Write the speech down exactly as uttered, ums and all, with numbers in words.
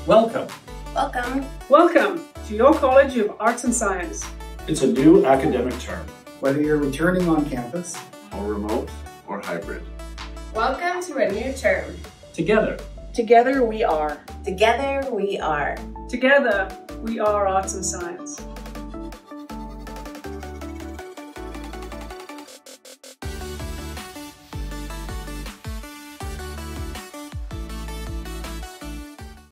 Welcome. Welcome. Welcome to your College of Arts and Science. It's a new academic term. Whether you're returning on campus, or remote, or hybrid. Welcome to a new term. Together. Together we are. Together we are. Together we are Arts and Science.